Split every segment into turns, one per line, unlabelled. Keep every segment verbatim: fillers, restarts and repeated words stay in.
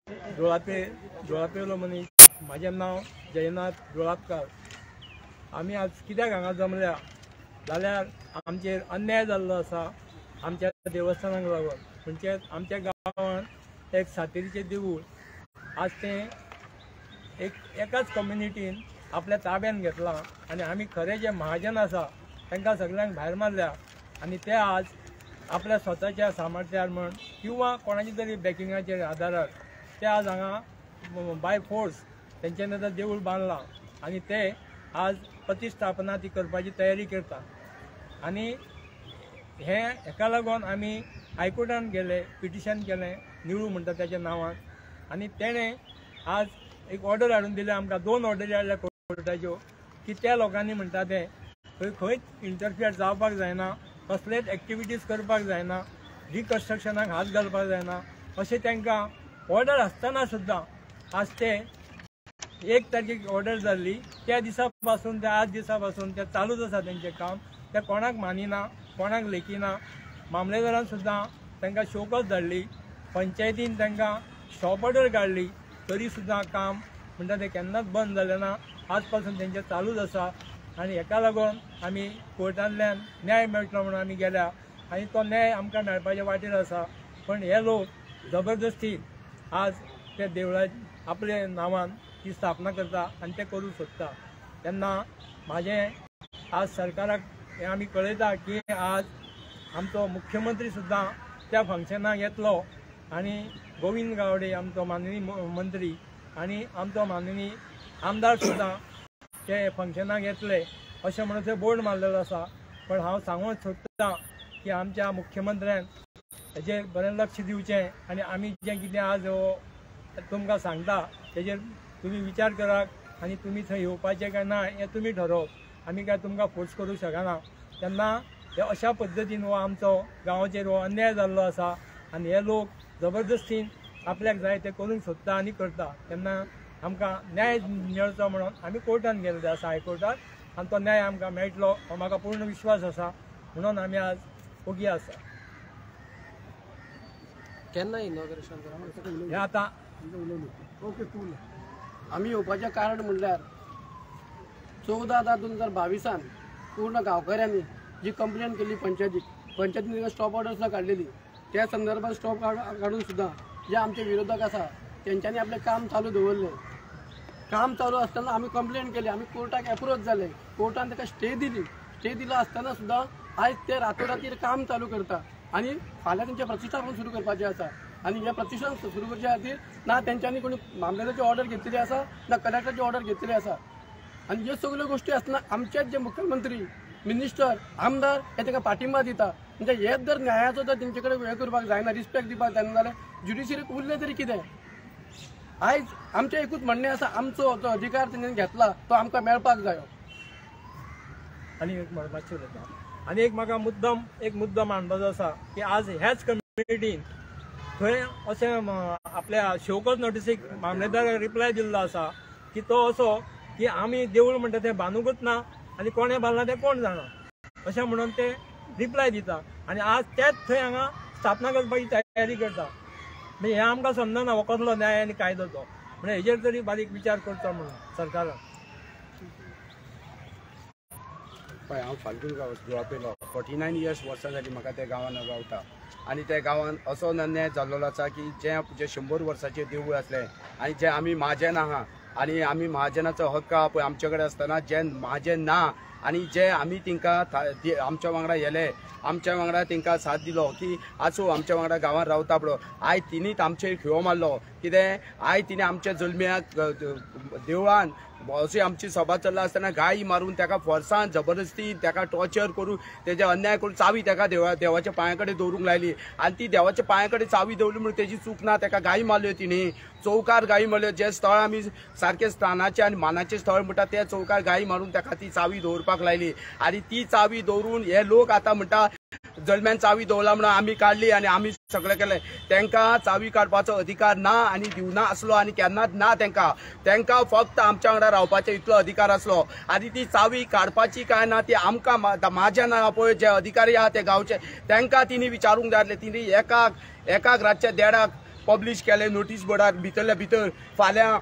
जोळापे जोळापेलो मनीस म्हाजें नांव जयनाथ जोळापकार। आमी आज कित्याक हांगा जमल्या जाल्यार आमचेर अन्याय जाल्लो आसा आमच्या देवस्थानाक लागून। म्हणजे आमच्या गांवांत एक सातेरीचें देवूळ आज तें एक एकाच कम्युनिटीन आपल्या ताब्यान घेतलां आनी आमी खरे जे महाजन आसा तांकां सगळ्यांक भायर मारल्या आनी ते आज आपल्या स्वताच्या सामर्थ्यार म्हण किंवा कोणाच्या तरी बॅकिंगाचेर आदारार ते आज हांगा बाय फोर्स तेंच्यानी आतां देवूळ बांदलां आनी ते आज प्रतिस्थापना ती करपाची तयारी करता। आनी हे हेका लागून आमी हायकोर्टान गेले, पिटिशन केलें, निळू म्हणटा त्याच्या नांवान, आनी तेणें आज एक ऑर्डर हाडून दिले आमकां, दोन ऑर्डरी हाडल्या कोर्टाच्यो की त्या लोकांनी म्हणटा ते खंय खंयच इंटरफियर जावपाक जायना, कसलेच एक्टिविटीज करपाक जायना, रिकन्स्ट्रक्शनाक हात घालपाक जायना अशें तांकां ऑर्डर आसतना सुद्दां आज ते एक तारखेक ऑर्डर जाल्ली त्या दिसा पासून ते आज दिसा पासून ते चालूच आसा तेंचें काम। ते कोणाक मानिना, कोणाक लेखिना। मामलेदारान सुद्दां तांकां शोकस धाडली, पंचायतीन तांकां स्टॉप ऑर्डर काडली, तरी सुद्दां काम म्हणटा तें केन्नाच बंद जालें ना, आज पासून तेंचें चालूच आसा। आनी हेका लागून आमी कोर्टांतल्यान न्याय मेळटलो म्हणून आमी गेल्या आनी तो न्याय आमकां मेळपाच्या वाटेर आसा। पण हे लोक जबरदस्ती आज ते देवळा आपल्या नांवान ती स्थापना करता आनी ते करूंक सोदता। तेन्ना म्हाजें आज सरकाराक हें आमी कळयता की आज आमचो मुख्यमंत्री सुद्दां त्या फंक्शनाक येतलो आनी गोविंद गावडे आमचो माननीय मंत्री आनी आमचो माननीय आमदार सुद्दां ते फंक्शनाक येतले अशें म्हणून थंय बोर्ड मारलेलो आसा। पण हांव सांगूंक सोदतां की आमच्या मुख्यमंत्र्यान हेजेर बरें लक्ष दिवचें आनी आमी जें कितें आज तुमकां सांगता तेजेर तुमी विचार करात आनी तुमी थंय येवपाचें काय ना हें तुमी ठरोवप। आमी काय तुमकां फोर्स करूंक शकना। तेन्ना हे अशा पद्दतीन हो आमचो गांवाचेर हो अन्याय जाल्लो आसा आनी हे लोक जबरदस्तीन आपल्याक जाय ते करूंक सोदता आनी करता। तेन्ना आमकां न्याय मेळचो म्हणून आमी कोर्टान गेल्ले आसा, हायकोर्टात, आनी तो न्याय आमकां मेळटलो हो म्हाका पूर्ण विश्वास आसा। म्हणून आमी आज ओगी आसा।
केन्ना इनॉग्रेशन
हें आतां
आमी येवपाचें कारण म्हणल्यार चौदा धा दोन हजार बावीसान पूर्ण गांवकऱ्यांनी जी कंप्लेन केली पंचायतीक, पंचायतीन स्टॉप ऑर्डर सुद्दां काडलेली, त्या संदर्भात स्टॉप काडून सुद्दां जे आमचे विरोधक आसा तेंच्यांनी आपलें काम चालू दवरलें। काम चालू आसतना आमी कंप्लेन केली, आमी कोर्टाक एप्रोच जाले, कोर्टान ताका स्टे दिली। स्टे दिला आसतना सुद्दां आयज ते रातोरातीर काम चालू करता आनी फाल्यां तेंचें प्रतिश्ठापन सुरू करपाचें आसा। आनी हे प्रतिश्ठापन सुरू करचे खातीर ना तेंच्यांनी कोणी मामलेदाराची ऑर्डर घेतलेली आसा ना कलेक्टराची ऑर्डर घेतलेली आसा। आनी ह्यो सगळ्यो गोश्टी आसतना आमचेच जे मुख्यमंत्री, मिनिस्टर, आमदार हे ताका पाठिंबा दिता। म्हणजे हेच जर न्यायाचो जर तेंचे कडेन हें करपाक जायना, रिस्पेक्ट दिवपाक जायना जाल्यार ज्युडिशरीक उरलें तरी कितें। आयज आमचें एकूच म्हणणें आसा, आमचो जो अधिकार तेणेन घेतला तो आमकां मेळपाक जायो।
आनी एक म्हणपाचें उरता आनी एक म्हाका मुद्दम एक मुद्दो मांडपाचो आसा की आज ह्याच कम्युनिटीन थंय अशें आपल्या शोकस नोटिसीक मामलेदाराक रिप्लाय दिल्लो आसा की तो असो की आमी देवूळ म्हणटा तें बांदूंकूच ना आनी कोणें बांदलां तें कोण जाणा अशें म्हणून ते रिप्लाय दिता आनी आज तेच थंय हांगा स्थापना करपाची तयारी करता। म्हणजे हें आमकां समजना हो कसलो न्याय आनी कायदो तो, म्हणजे हेजेर तरी बारीक विचार करचो म्हणून सरकारान।
पळय हांव फाल्गून गांव जोळापेलो, फोर्टी नायन इयर्स वर्सां जालीं म्हाका त्या गांवांत रावता आनी त्या गांवांत असो अन्याय जाल्लो आसा की जें जे शंबर वर्साचें देवूळ आसलें आनी जें आमी महाजन आहा आनी आमी महाजनाचो हक्क आहा पळय आमचे कडेन आसतना जें महाजन ना आनी जे आमी तांकां आमच्या वांगडा येले, आमच्या वांगडा तांकां साथ दिलो की आसूं आमच्या वांगडा गांवांत रावता पळय, आयज तिणीच आमचेर खिळो मारलो। कितें आयज तिणें आमच्या जल्म्याक देवळान अशी आमची सभा चल्ला आसतना गायी मारून ताका फोर्सान जबरदस्ती ताका टॉर्चर करून तेजे अन्याय करून चावी ताका देवा देवाच्या पांया कडेन दवरूंक लायली आनी ती देवाच्या पांया कडेन चावी दवरली म्हणून तेजी चूक ना, ताका गायी मारल्यो तिणी, चौकार गायी मारल्यो। जे स्थळ आमी सारकें स्थानाचें आनी मानाचें स्थळ म्हणटा ते चौकार गायी मारून ताका ती चावी दवरपाक लायली आनी ती चावी दवरून हे लोक आतां म्हणटा जल्म्यान चावी दवरला म्हणून आमी काडली आनी आमी सगळें केलें। तांकां चावी काडपाचो अधिकार ना आनी दिवना आसलो आनी केन्नाच ना तांकां। तांकां फक्त आमच्या वांगडा रावपाचो इतलो अधिकार आसलो आनी ती चावी काडपाची काय ना ती आमकां म्हाज्या ना पळय जे अधिकारी आहा ते गांवचे तांकां तिणी विचारूंक जाय आसलें। तिणी एकाक एकाक रातच्या देडाक पब्लीश केले नोटीस बोर्डार भितरल्या भितर फाल्यां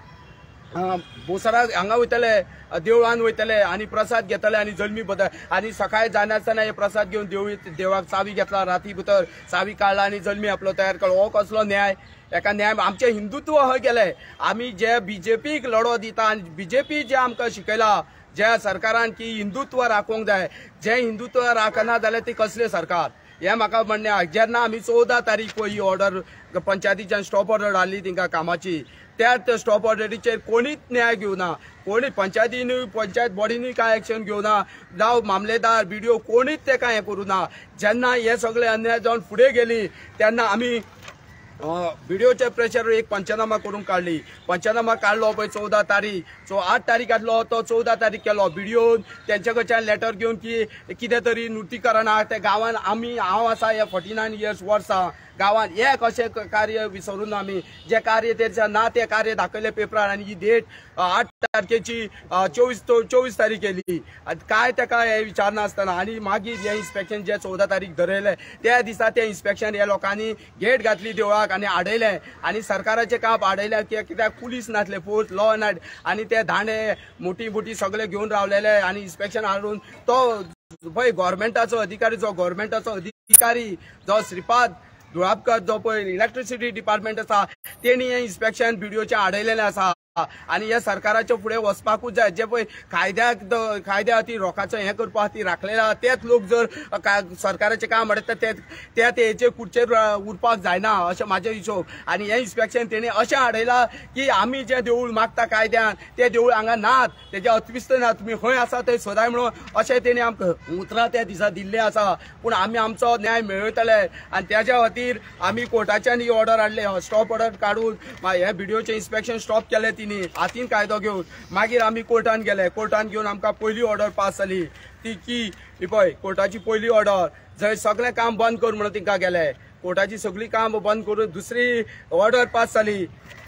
बोसरा हांगा वयतले देवळान वयतले आनी प्रसाद घेतले आनी जल्मी बदल आनी सकाळी जायनासतना हे प्रसाद घेवन देवळी देवाक चावी घेतला राती भितर चावी काडला आनी जल्मी आपलो तयार केलो हो कसलो न्याय एका न्याय आमचे हिंदुत्व हय गेले आमी जे बीजेपीक लढो दिता आनी बीजेपी जे आमकां शिकयला ज्या सरकारान की हिंदुत्व राखोवंक जाय जे हिंदुत्व राखना जाल्यार ते कसले सरकार हे म्हाका म्हणणें आहा जेन्ना आमी चवदा तारीख ही ऑर्डर पंचायतीच्यान स्टॉप ऑर्डर हाडली तेंकां कामाची त्याच स्टॉप ऑर्डरीचेर कोणीच न्याय घेवना कोणी पंचायतीनूय पंचायत बॉडीनूय कांय एक्शन घेवना जावं मामलेदार बीडीओ कोणीच तेका हें करूना जेन्ना हे सगळे अन्याय जावन फुडें गेली तेन्ना आमी व्हिडिओच्या प्रेशर एक पंचनामा करून काढली पंचनामा काढलो पळय चौदा तारीख सो आठ तारीखातलो तो चौदा तारीख केलो व्हिडिओन त्यांच्या कडच्यान लेटर घेवन की कितें तरी नुतीकरण आहा ते गांवांत आमी हांव आसा हे फोर्टी नायन इयर्स वर्सां गांवांत हे कशें कार्य विसरून आमी जे कार्य तेच्या ना ते कार्य दाखयले पेपरार आनी ही डेट आठ तारखेची चोवीस चोवीस तारीख केली काय तेका हे विचारनासतना आनी मागीर हे इन्स्पेक्शन जे चौदा तारीख धरयले त्या दिसा ते इन्स्पेक्शन हे लोकांनी गेट घातली देवळाक आनी आडयले आनी सरकाराचे काम आडयले कित्याक पुलीस नासले फोर्स लॉ अँड ऑर्डर आनी ते धांडे मोठी मोठी सगळे घेवन रावलेले आनी इन्स्पेक्शन हाडून तो पळय गव्हर्मेंटाचो अधिकारी जो गव्हर्मेंटाचो अधिकारी जो श्रीपाद धुळापकर जो पळय इलेक्ट्रिसिटी डिपार्टमेंट आसा तेणी हे इन्स्पेक्शन व्हिडिओचे आडयलेले आसा आनी हे सरकाराच्या फुडें वचपाकूच जाय जे पळय कायद्याक कायद्या खातीर रोखाचो हें करपा खातीर राखलेले आहा तेच लोक जर सरकाराचें काम आडयता ते त्या तेचे खुर्चेर उरपाक जायना अशें म्हाजें हिशोब आनी हें इन्स्पेक्शन तेणी अशें हाडयलां की आमी जें देवूळ मागता कायद्यान तें देवूळ हांगा नात तेजे अत्विस्त ना तुमी खंय आसा थंय सोदाय म्हणून अशें तेणी आमकां उतरां त्या दिसा दिल्लें आसा पूण आमी आमचो न्याय मेळयतले आनी त्याच्या खातीर आमी कोर्टाच्यान ही ऑर्डर हाडले स्टॉप ऑर्डर काडून हे व्हिडिओचें इन्स्पेक्शन स्टॉप केलें तिनी हातीन कायदो घेवन मागीर आमी कोर्टान गेले कोर्टान घेवन आमकां पयली ऑर्डर पास जाली ती की पळय कोर्टाची पयली ऑर्डर जंय सगळें काम बंद कर म्हणून तिंका गेले कोर्टाची सगळी काम बंद करून दुसरी ऑर्डर पास जाली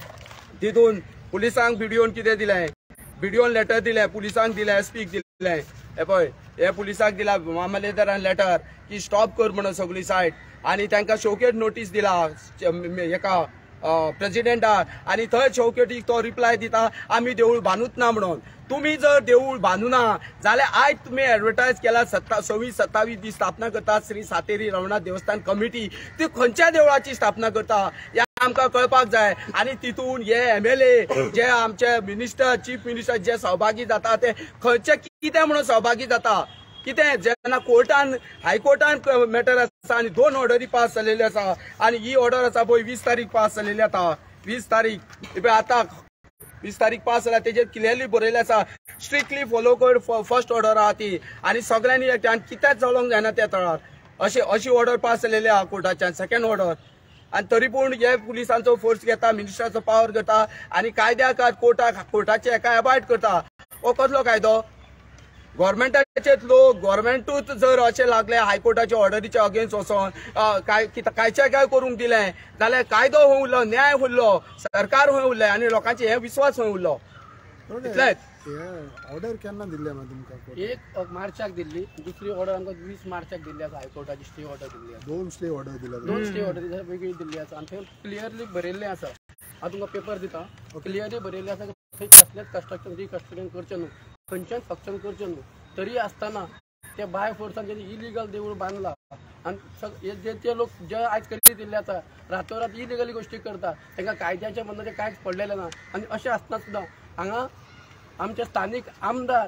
तितून पुलिसांक व्हिडिओन कितें दिलें व्हिडिओन लेटर दिलें पुलिसांक दिलें एसपीक दिलें हे पळय हे पुलिसाक दिला मामलेदारान लेटर की स्टॉप कर म्हणून सगळी सायट आनी तांकां शोकेट नोटीस दिला हेका प्रेसिडेंटाक आनी थंय चौकटीक तो रिप्लाय दिता आमी देवूळ बांदूच ना म्हणून तुम्ही जर देवूळ बांदूना जाल्यार आयज तुमी एडवर्टायज केला सत्ता सव्वीस सत्तावीस दी स्थापना करता श्री सातेरी रवनाथ देवस्थान कमिटी ती खंयच्या देवळाची स्थापना करता हे आमकां कळपाक जाय आनी तितून हे एम एल ए जे आमचे मिनिस्टर चीफ मिनिस्टर जे सहभागी जाता ते खंयचे कितें म्हणून सहभागी जाता कितें जेन्ना कोर्टान हायकोर्टान मॅटर आसा आनी दोन ऑर्डरी पास जालेली आसा आनी ही ऑर्डर आसा पळय वीस तारीख पास जालेली आतां वीस तारीख आतां वीस तारीख पास जाल्या तेजेर क्लियरली बरयलें आसा स्ट्रिक्टली फॉलो कर फर्स्ट ऑर्डर आहा ती आनी सगळ्यांनी कित्याक चलोंक जायना त्या तळार अशी अशी ऑर्डर पास जालेली आहा कोर्टाच्यान सेकंड ऑर्डर आनी तरी पूण हे पुलिसांचो फोर्स घेता मिनिस्टराचो पावर घेता आनी कायद्याक कोर्टाक कोर्टाचे हेका अवॉयड करता हो कसलो कायदो गव्हर्मेंटाचे लोक गव्हर्मेंटूच जर अशें लागले हायकोर्टाच्या ऑर्डरीच्या अगेन्स्ट वचोन काय कांयचे काय करूंक दिलें जाल्यार कायदो खंय उरलो न्याय उरलो सरकार खंय उरलें आनी लोकांचे हे विश्वास खंय उरलो इतलेंच
ऑर्डर केन्ना दिल्ली तुमकां
एक मार्चाक दिल्ली दुसरी ऑर्डर आमकां वीस मार्चाक दिल्ली आसा हायकोर्टाची स्टे ऑर्डर दिल्ली आसा
दोन स्टे ऑर्डर दिल्या
दोन स्टे ऑर्डर वेगळी दिल्ली आसा आनी थंय क्लियरली बरयल्लें आसा हांव तुमकां पेपर दिता क्लियरली बरयल्लें आसा थंय कसलेंच कन्स्ट्रक्शन रिकन्स्ट्रक्शन करचें न्हू खंयचेंच सक्शन करचें न्हू तरी आसतना ते बाय फोर्सान जेन्ना इलिगल देवूळ बांदला आनी जे ते लोक जे आयज करी दिल्ले आसा रातोरात इलिगली गोश्टी करता तांकां कायद्याच्या बंदाचें कांयच पडलेलें ना आनी अशें आसतना सुद्दां हांगा आमचे स्थानीक आमदार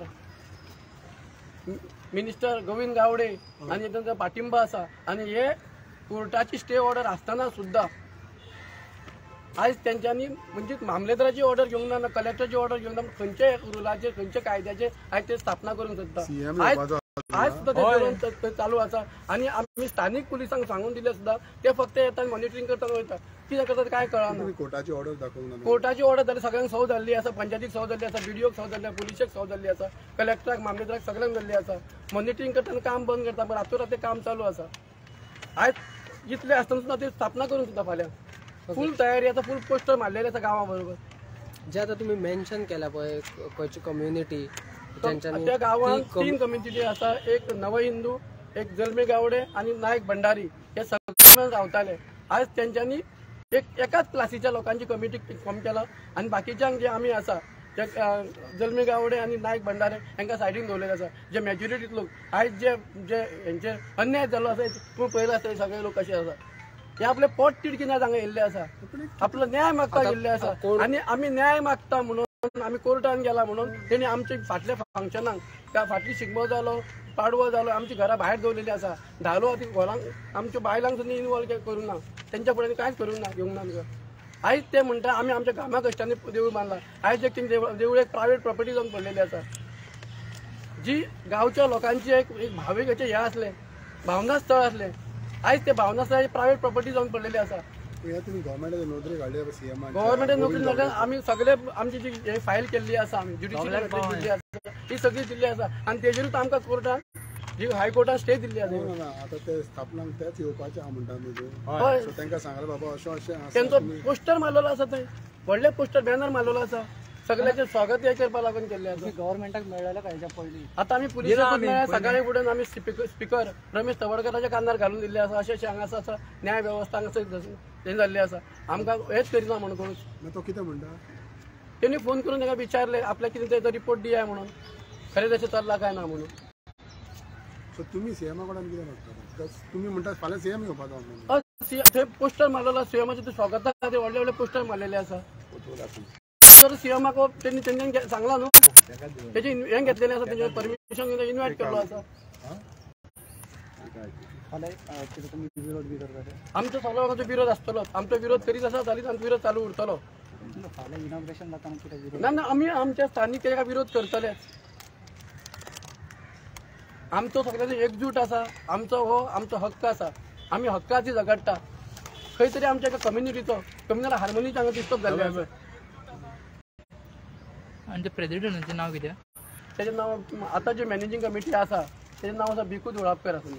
मिनिस्टर गोविंद गावडे आनी तांचो पाठिंबा आसा आनी हे कोर्टाची स्टे ऑर्डर आसतना सुद्दां आयज तेंच्यांनी म्हणजे मामलेदाराची ऑर्डर घेवंक ना कलेक्टरची ऑर्डर घेवंक ना खंयचे रुलाचेर खंयचे कायद्याचे आयज ते स्थापना करूंक सोदता आयज आयज सुद्दां ते चालू आसा आनी आमी स्थानीक पुलिसांक सांगून दिले सुद्दां ते फक्त येता मॉनिटरींग करता वयता कितें करता काय कळना
कोर्टाची ऑर्डर दाखोवंक ना
कोर्टाची ऑर्डर जाल्यार सगळ्यांक सव जाल्ली आसा पंचायतीक सव जाल्ली आसा बीडीओक सव जाल्ली आसा पुलिशेक सव जाल्ली आसा कलेक्टराक मामलेदाराक सगळ्यांक जाल्ली आसा मॉनिटरींग करतना काम बंद करता पण रातोरात ते काम चालू आसा आयज इतले आसतना सुद्दां ते स्थापना करूंक सुद्दां फाल्यां फुल तयारी आतां फुल पोस्टर मारलेले आसा गांवा बरोबर
जे आतां तुमी मेन्शन केला पळय खंयची कम्युनिटी
त्या गांवांत तीन कम्युनिटी आसा एक नव हिंदू एक जल्मे गावडे आनी नायक भंडारी हे सगळे रावताले आयज तेंच्यांनी एक एकाच क्लासीच्या लोकांची कमिटी फॉर्म केला आणि बाकीच्यांक जे आमी आसा जे जल्मी गावडे आणि नायक भंडारे हांकां सायडीन दवरलेले आसा. जे मेजॉरिटी लोक आयज जे जे हेंचेर अन्याय जालो आसा तूं पळयला आसता सगळे लोक कशे आसा. हे आपले पोट तिडकीन हांगा येयल्ले आसा, आपलो न्याय मागपाक येयल्ले आसा आणि आमी न्याय मागता म्हणून आमी कोर्टान गेला म्हणून तेणी आमच्या फाटल्या फंक्शनाक त्या फाटली शिगमो जालो, पाडवो जालो, आमची घरां भायर दवरलेली आसा. धालो ती घरांक आमच्या बायलांक सुद्दां इनवॉल्व करूंक ना, तेंच्या फुड्यान कांयच करूंक ना घेवंक ना आमकां. आयज ते म्हणटा आमी आमच्या कामा कश्टांनी देवूळ बांदला. आयज एक देवूळ एक प्रायवेट प्रॉपर्टी जावन पडलेली आसा. जी गांवच्या लोकांची एक एक भावीक अशें हें आसलें, भावना स्थळ आसलें, आयज ते भावना स्थळ प्रायवेट प्रॉपर्टी जावन पडलेली आसा.
तुम्ही गव्हर्मेंटाची नोकरी काढली सीएम
गव्हर्मेंटान नोकरी काडल्यार आमी सगळे आमची जी फायल केल्ली आसा, आमी ज्युडिशियल दिल्ली आसा ही सगळी दिल्ली आसा आणि तेजेरूच आमकां कोर्टान जी हायकोर्टान स्टे दिल्ली आसा.
आता ते स्थापनाक तेच येवपाचे आहा म्हणटा न्हू.
हय,
सो तांकां सांगलें बाबा अशें अशें आसा.
तेंचो पोस्टर मारलेलो आसा थंय, व्हडले पोस्टर बॅनर मारलेलो आसा, सगळ्याचे स्वागत हे करपा लागून केल्ले आसा.
गव्हर्मेंटाक मेळ्ळेलें कांयच्या पयलीं
आता आमी पुलिसाक सकाळी फुडें आमी स्पीकर रमेश तवडकराच्या कानार घालून दिल्ले आसा. अशें अशें हांगा आसा न्याय वेवस्था हांगासर हें जाल्ली आसा, आमकां हेच करिना म्हणून कोणूच.
मागीर तो कितें म्हणटा?
तेणी फोन करून ताका विचारले आपल्याक कितें तेजो रिपोर्ट दिया म्हणून, खरें तशें चल्ला काय ना म्हणून.
सो तुमी सीएमा कडल्यान कितें मागता? तुमी म्हणटा फाल्यां सीएम येवपाचो म्हणून.
थंय पोस्टर मारलेलो सीएमाचे ते स्वागता खातीर व्हडले व्हडले पोस्टर मारलेले आसा. तर सीएमाक तेणी तेंच्यानी सांगला न्हू, तेजी हें घेतलेलें आसा, तेजें परमिशन इन्वायट केल्लो आसा. आमचो सगळो लोकांचो विरोध आसतलो, आमचो विरोध करीत आसा जालीच आमचो विरोध चालू उरतलो. ना ना आमी आमच्या स्थानिक तेका विरोध करतलेच. आमचो सगळ्यांचो एकजूट आसा, आमचो हो आमचो हक्क आसा, आमी हक्काची झगडटा. खंय तरी आमच्या एका कम्युनिटीचो कम्युनल हार्मोनीच हांगा डिस्टर्ब जाल्ले आसा.
आणि ते प्रेसिडेंटाचें नाव कितें?
तेजें नांव आतां जी मॅनेजींग कमिटी आसा तेजें नांव आसा भिकू धुळापकर आसा.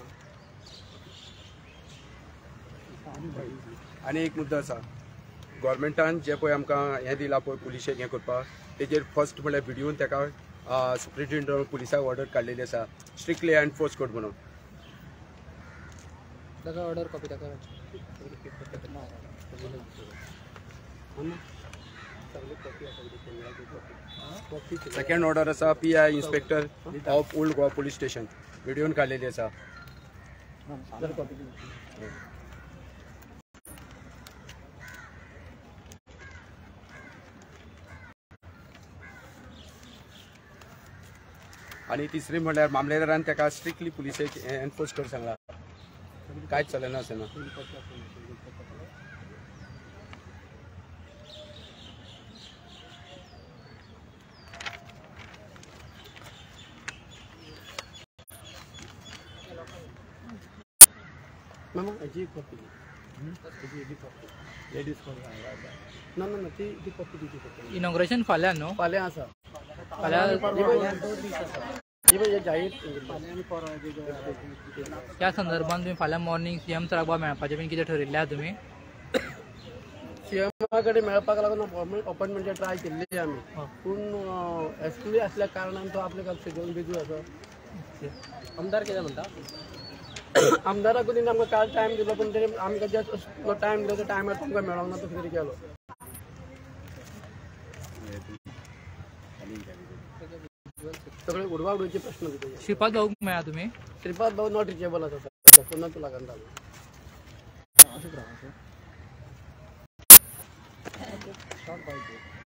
आनी एक मुद्दो आसा, गव्हर्मेंटान जे पळय आमकां हें दिलां पळय पुलिशेक हें करपाक, तेजेर फर्स्ट म्हणल्यार व्हिडिओन ताका सुप्रिटेंडंट पुलिसाक ऑर्डर काडलेली आसा स्ट्रिक्टली एनफोर्स कर म्हणून.
ताका ऑर्डर कॉपी ताका
सेकंड ऑर्डर आसा P I inspector of old Goa police station व्हिडिओन काडलेली आसा. आणि तिसरी म्हणल्यार मामलेदारान ताका स्ट्रिक्टली पुलिसेक एनफोर्स कर सांगला, कांयच चलना आसना.
मामा हेजी कॉपी ना ना ना ती ती कॉपी दिवची पडटली.
इनॉग्रेशन फाल्यां न्हू?
फाल्यां आसा.
फाल्यां त्या संदर्भात तुम्ही फाल्यां मॉर्निंग सीएम सराक मेळपाचें बीन कितें ठरयिल्लें आहा तुमी?
सीएमा कडेन मेळपाक लागून अपॉइंटमेंट ट्राय केल्ली आमी, पूण एसपी आसल्या कारणान तो आपल्या शेड्यूल बिजी आसा.
आमदार कितें म्हणटा?
आमदाराक आमकां काल टायम दिलो पूण तेणी आमकां जे टायम दिलो त्या टायमार तुमकां मेळोंक ना, तसो तरी केलो. सगळे उडवा उडवायचे प्रश्न कितें?
श्रीपाद भाऊक मेळ्ळा तुमी?
श्रीपाद भाऊ नॉट रिचेबल आसा, फोनाक लागून जालो.